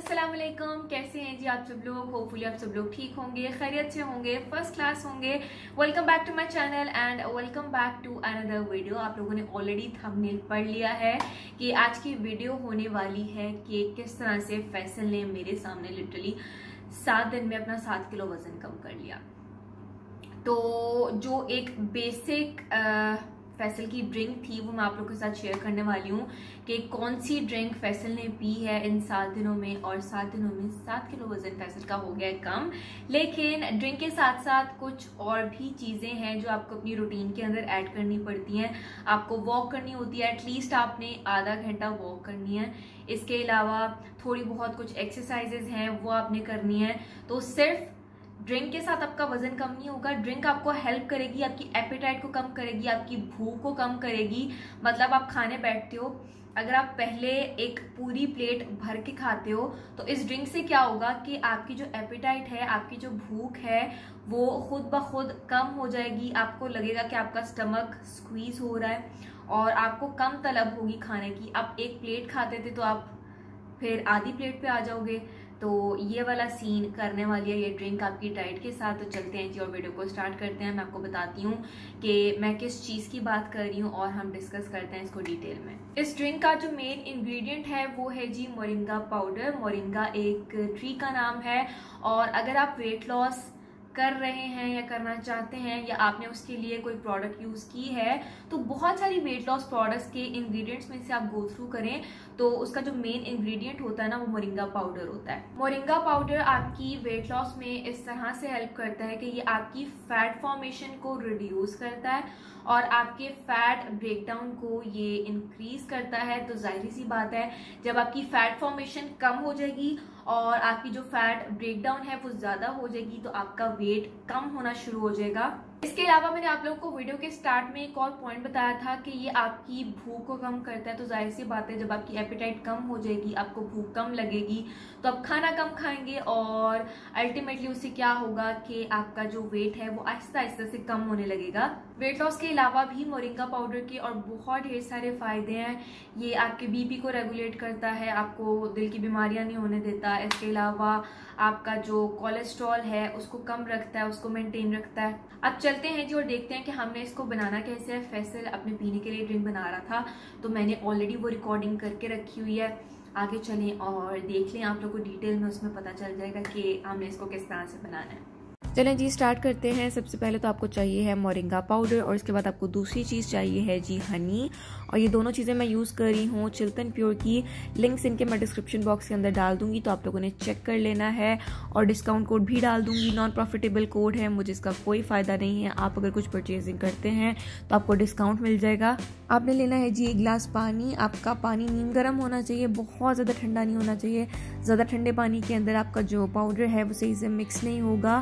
अस्सलाम वालेकुम, कैसे हैं जी आप सब लोग। होपफुली आप सब लोग ठीक होंगे, खैरियत से होंगे, फर्स्ट क्लास होंगे। Welcome back to my channel and welcome back to another video. आप लोगों ने ऑलरेडी थंबनेल पढ़ लिया है कि आज की वीडियो होने वाली है कि किस तरह से फैसल ने मेरे सामने लिटरली 7 दिन में अपना 7 किलो वजन कम कर लिया। तो जो एक बेसिक फैसल की ड्रिंक थी वो मैं आप लोगों के साथ शेयर करने वाली हूँ कि कौन सी ड्रिंक फैसल ने पी है इन 7 दिनों में, और 7 दिनों में 7 किलो वजन फैसल का हो गया है कम। लेकिन ड्रिंक के साथ साथ कुछ और भी चीज़ें हैं जो आपको अपनी रूटीन के अंदर ऐड करनी पड़ती हैं। आपको वॉक करनी होती है, एटलीस्ट आपने आधा घंटा वॉक करनी है। इसके अलावा थोड़ी बहुत कुछ एक्सरसाइजेज हैं वो आपने करनी है। तो सिर्फ ड्रिंक के साथ आपका वजन कम नहीं होगा। ड्रिंक आपको हेल्प करेगी, आपकी एपेटाइट को कम करेगी, आपकी भूख को कम करेगी। मतलब आप खाने बैठते हो, अगर आप पहले एक पूरी प्लेट भर के खाते हो तो इस ड्रिंक से क्या होगा कि आपकी जो एपेटाइट है, आपकी जो भूख है वो खुद ब खुद कम हो जाएगी। आपको लगेगा कि आपका स्टमक स्क्वीज हो रहा है और आपको कम तलब होगी खाने की। आप एक प्लेट खाते थे तो आप फिर आधी प्लेट पे आ जाओगे। तो ये वाला सीन करने वाली है ये ड्रिंक आपकी डाइट के साथ। तो चलते हैं जी और वीडियो को स्टार्ट करते हैं। मैं आपको बताती हूँ कि मैं किस चीज़ की बात कर रही हूँ और हम डिस्कस करते हैं इसको डिटेल में। इस ड्रिंक का जो मेन इंग्रेडिएंट है वो है जी मोरिंगा पाउडर। मोरिंगा एक ट्री का नाम है, और अगर आप वेट लॉस कर रहे हैं या करना चाहते हैं या आपने उसके लिए कोई प्रोडक्ट यूज की है तो बहुत सारी वेट लॉस प्रोडक्ट्स के इंग्रेडिएंट्स में से आप गो थ्रू करें तो उसका जो मेन इंग्रेडिएंट होता है ना वो मोरिंगा पाउडर होता है। मोरिंगा पाउडर आपकी वेट लॉस में इस तरह से हेल्प करता है कि ये आपकी फैट फॉर्मेशन को रिड्यूस करता है और आपके फैट ब्रेकडाउन को ये इंक्रीज करता है। तो जाहिर सी बात है जब आपकी फैट फॉर्मेशन कम हो जाएगी और आपकी जो फैट ब्रेकडाउन है वो ज्यादा हो जाएगी तो आपका वेट कम होना शुरू हो जाएगा। इसके अलावा मैंने आप लोगों को वीडियो के स्टार्ट में एक और पॉइंट बताया था कि ये आपकी भूख को कम करता है। तो जाहिर सी बात है जब आपकी एपेटाइट कम हो जाएगी, आपको भूख कम लगेगी तो आप खाना कम खाएंगे और अल्टीमेटली उससे क्या होगा कि आपका जो वेट है वो आहिस्ता आहिस्ता से कम होने लगेगा। वेट लॉस के अलावा भी मोरिंगा पाउडर के और बहुत ढेर सारे फायदे हैं। ये आपके बीपी को रेगुलेट करता है, आपको दिल की बीमारियां नहीं होने देता। इसके अलावा आपका जो कोलेस्ट्रॉल है उसको कम रखता है, उसको मेंटेन रखता है। अब चलते हैं जी और देखते हैं कि हमने इसको बनाना कैसे है। फैसल अपने पीने के लिए ड्रिंक बना रहा था तो मैंने ऑलरेडी वो रिकॉर्डिंग करके रखी हुई है। आगे चलें और देख लें, आप लोग को डिटेल में उसमें पता चल जाएगा कि हमने इसको किस तरह से बनाना है। चलें जी स्टार्ट करते हैं। सबसे पहले तो आपको चाहिए है मोरिंगा पाउडर और इसके बाद आपको दूसरी चीज़ चाहिए है जी हनी। और ये दोनों चीज़ें मैं यूज़ कर रही हूँ चिल्तन प्योर की। लिंक्स इनके मैं डिस्क्रिप्शन बॉक्स के अंदर डाल दूंगी तो आप लोगों ने चेक कर लेना है, और डिस्काउंट कोड भी डाल दूंगी। नॉन प्रॉफिटेबल कोड है, मुझे इसका कोई फ़ायदा नहीं है। आप अगर कुछ परचेजिंग करते हैं तो आपको डिस्काउंट मिल जाएगा। आपने लेना है जी 1 गिलास पानी। आपका पानी नीम गर्म होना चाहिए, बहुत ज़्यादा ठंडा नहीं होना चाहिए। ज़्यादा ठंडे पानी के अंदर आपका जो पाउडर है वो सही से मिक्स नहीं होगा।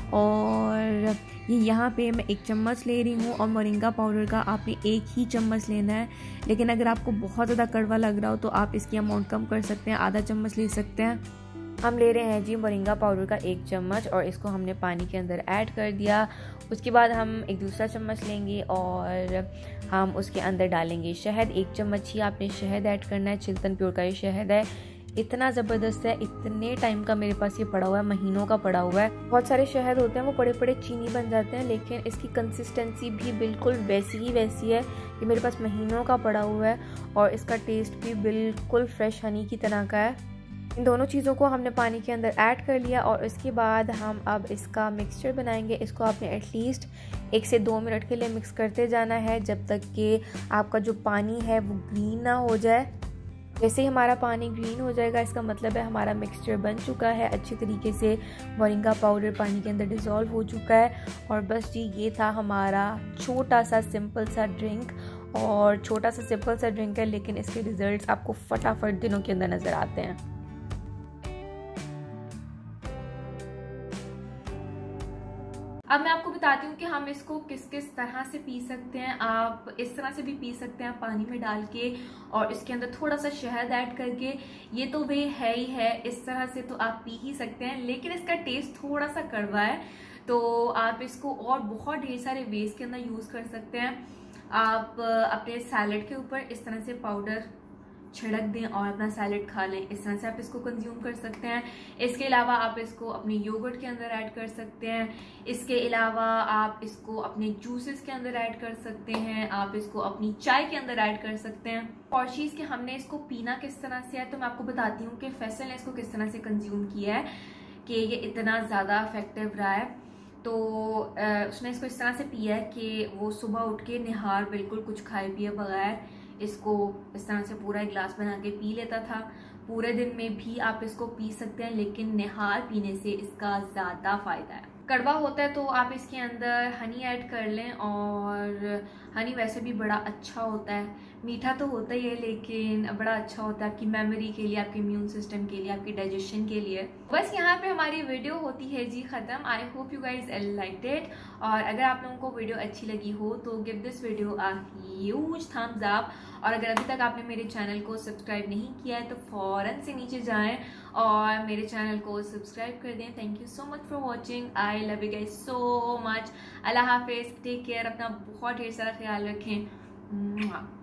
और ये यहाँ पे मैं 1 चम्मच ले रही हूँ और मोरिंगा पाउडर का आपने 1 ही चम्मच लेना है। लेकिन अगर आपको बहुत ज़्यादा कड़वा लग रहा हो तो आप इसकी अमाउंट कम कर सकते हैं, आधा चम्मच ले सकते हैं। हम ले रहे हैं जी मोरिंगा पाउडर का 1 चम्मच और इसको हमने पानी के अंदर ऐड कर दिया। उसके बाद हम एक दूसरा चम्मच लेंगे और हम उसके अंदर डालेंगे शहद। 1 चम्मच ही आपने शहद ऐड करना है। चिल्तन प्योर का ये शहद है, इतना ज़बरदस्त है। इतने टाइम का मेरे पास ये पड़ा हुआ है, महीनों का पड़ा हुआ है। बहुत सारे शहद होते हैं वो बड़े बड़े चीनी बन जाते हैं, लेकिन इसकी कंसिस्टेंसी भी बिल्कुल वैसी ही वैसी है। ये मेरे पास महीनों का पड़ा हुआ है और इसका टेस्ट भी बिल्कुल फ्रेश हनी की तरह का है। इन दोनों चीज़ों को हमने पानी के अंदर ऐड कर लिया और इसके बाद हम अब इसका मिक्सचर बनाएंगे। इसको आपने एटलीस्ट 1 से 2 मिनट के लिए मिक्स करते जाना है जब तक कि आपका जो पानी है वो ग्रीन ना हो जाए। जैसे ही हमारा पानी ग्रीन हो जाएगा इसका मतलब है हमारा मिक्सचर बन चुका है अच्छी तरीके से। मोरिंगा पाउडर पानी के अंदर डिज़ोल्व हो चुका है। और बस जी ये था हमारा छोटा सा सिंपल सा ड्रिंक। और छोटा सा सिंपल सा ड्रिंक है लेकिन इसके रिजल्ट्स आपको फटाफट दिनों के अंदर नज़र आते हैं। अब मैं आपको बताती हूँ कि हम इसको किस किस तरह से पी सकते हैं। आप इस तरह से भी पी सकते हैं पानी में डाल के और इसके अंदर थोड़ा सा शहद ऐड करके। ये तो वे है ही है, इस तरह से तो आप पी ही सकते हैं, लेकिन इसका टेस्ट थोड़ा सा कड़वा है। तो आप इसको और बहुत ढेर सारे वेज के अंदर यूज़ कर सकते हैं। आप अपने सैलेड के ऊपर इस तरह से पाउडर छिड़क दें और अपना सैलेड खा लें। इस तरह से आप इसको कंज्यूम कर सकते हैं। इसके अलावा आप इसको अपने योगर्ट के अंदर ऐड कर सकते हैं। इसके अलावा आप इसको अपने जूसेस के अंदर ऐड कर सकते हैं। आप इसको अपनी चाय के अंदर ऐड कर सकते हैं। और चीज़ कि हमने इसको पीना किस तरह से है, तो मैं आपको बताती हूँ कि फैसल ने इसको किस तरह से कंज्यूम किया है कि ये इतना ज़्यादा इफेक्टिव रहा है। तो उसने इसको इस तरह से पिया है कि वो सुबह उठ के निहार बिल्कुल कुछ खाए पिए बगैर इसको इस तरह से पूरा एक गिलास बना के पी लेता था। पूरे दिन में भी आप इसको पी सकते हैं, लेकिन निहार पीने से इसका ज़्यादा फ़ायदा है। कड़वा होता है तो आप इसके अंदर हनी ऐड कर लें, और हनी वैसे भी बड़ा अच्छा होता है। मीठा तो होता ही है लेकिन बड़ा अच्छा होता है आपकी मेमोरी के लिए, आपके इम्यून सिस्टम के लिए, आपकी डाइजेशन के लिए। बस यहाँ पे हमारी वीडियो होती है जी ख़त्म। I hope you guys liked it. और अगर आप लोगों को वीडियो अच्छी लगी हो तो give this video a huge thumbs up. और अगर अभी तक आपने मेरे चैनल को सब्सक्राइब नहीं किया है तो फ़ौरन से नीचे जाएं और मेरे चैनल को सब्सक्राइब कर दें। Thank you so much for watching. I love you guys so much. अल्लाह हाफिज़, टेक केयर, अपना बहुत ढेर सारा ख्याल रखें।